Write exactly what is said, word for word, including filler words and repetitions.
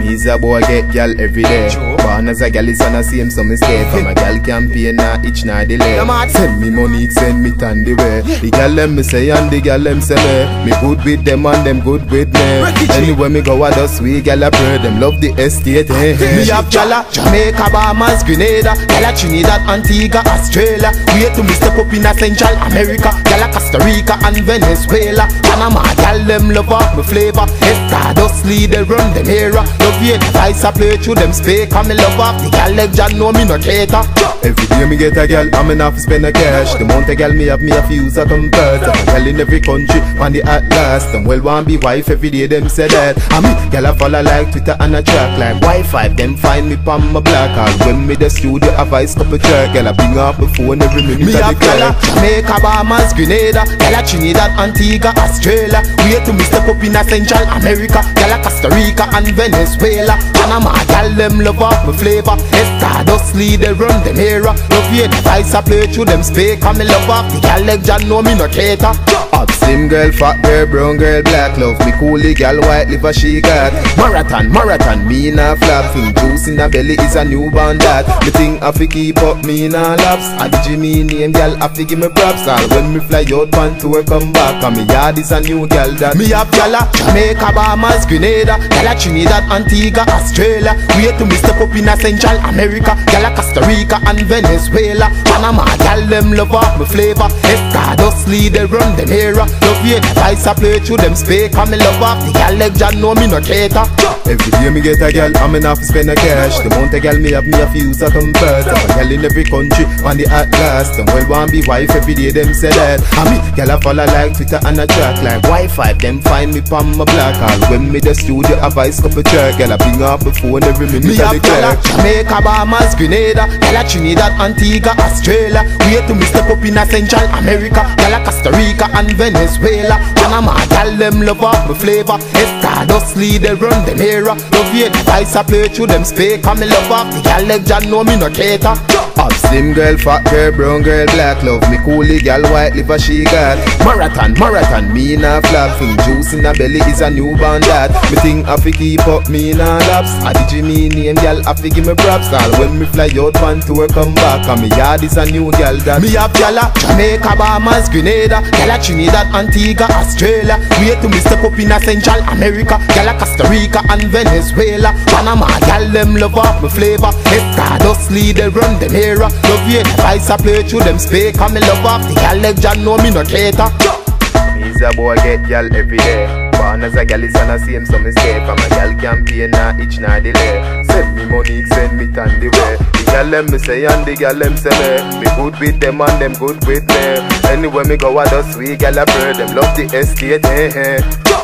Me's a boy get gal every day. Born as a gal is on a same so me stay. From a gal campaign na itch na delay. Send me money, send me tan the way. The gal them me say and the gal them say me. Me good with them and them good with me. Anywhere me go I just sweet gal a pray. Them love the estate. Hey, hey. Me have gala Jamaica, Bahamas, Grenada, gala Trinidad, Antigua, Australia. Wait to me step up in a Central America, gala Costa Rica and Venezuela. Panama gal them love up me flavor. Stardust lead they run them era. Love you the vice I play through them speak. And me love up the gal like John know me no cater. Every day me get a gal, I'm enough to spend a cash. The amount of gal me have me a fuse a convert. I'm gal in every country, on the atlas. Them well want be wife every day them say that. I me gal a follow like Twitter and a track like Wi-Fi. Them find me pon my black. All when me the studio a vice couple track. Gal a bring up my phone every minute. Me have gal Jamaica, Bahamas, Grenada, gal Trinidad, Antigua, Australia. Wait to me step up in a Central America, gal Costa Rica and Venezuela. Panama gal them love up my flavor. Stardust lead they run them era. Love you the vice I play through them speak. And me love up the gal like John know me no cater. Up slim girl, fat girl, brown girl, black love me coolie gal, white liver she got. Marathon, marathon, me na flap. Think juice in the belly is a newborn dad. Me think I fi keep up me na laps. I the Jimmy name gal, I fi give me props. All when me fly out pan to work come back. And me yard is a new gal that. Me have gala Jamaica, Bahamas, Grenada, gala Trinidad, Antigua, Australia. Wait to me step up in a Central America, gala Costa Rica and Venezuela. Panama gal them love up me flavor. Stardust lead they run them era. Love you the vice I play through them speak. And me love up the gal like John know me no cater. Every day me get a gal, I'm enough to spend a cash. The amount of gal me have me a fuse a convert. I'm a gal in every country, on the atlas. Them well want be wife every day them say that. And me gal a follow like Twitter and a track like Wi-Fi. Them find me pon my black. All when me the studio a vice couple track. Gal a bring up my phone every minute. Me have gal Jamaica, Bahamas, Grenada, gal Trinidad, Antigua, Australia. Wait to me step up in a Central America, gal Costa Rica and Venezuela. Panama gal them love up my flavor. Stardust lead they run them era. Love you the vice I play through them speak. And me love up the gal like John know me no cater. Up slim girl, fat girl, brown girl, black love me coolie gal, white liver she got. Marathon, marathon, me na flap. Think juice in the belly is a newborn dad. Me think I fi keep up me na laps. I the Jimmy name gal, I fi give me props. All when me fly out pan to work come back. And me yard is a new gal that. Me have gala Jamaica, Bahamas, Grenada, gala Trinidad, Antigua, Australia. Wait to me step up in a Central America, gala Costa Rica and Venezuela. Panama gal them love up my flavor. Stardust lead they run them era. Love you the vice I play through them speak. And me love up the gal like John know me no cater. Me's a boy get gal every day. Born as a gal is on a same so me stay. From a gal campaign na itch na delay. Send me money, send me tan the way. The gal them me say and the gal them say me. Me good with them and them good with me. Anywhere me go I just sweet gal a pray. Them love the estate. Hey, hey.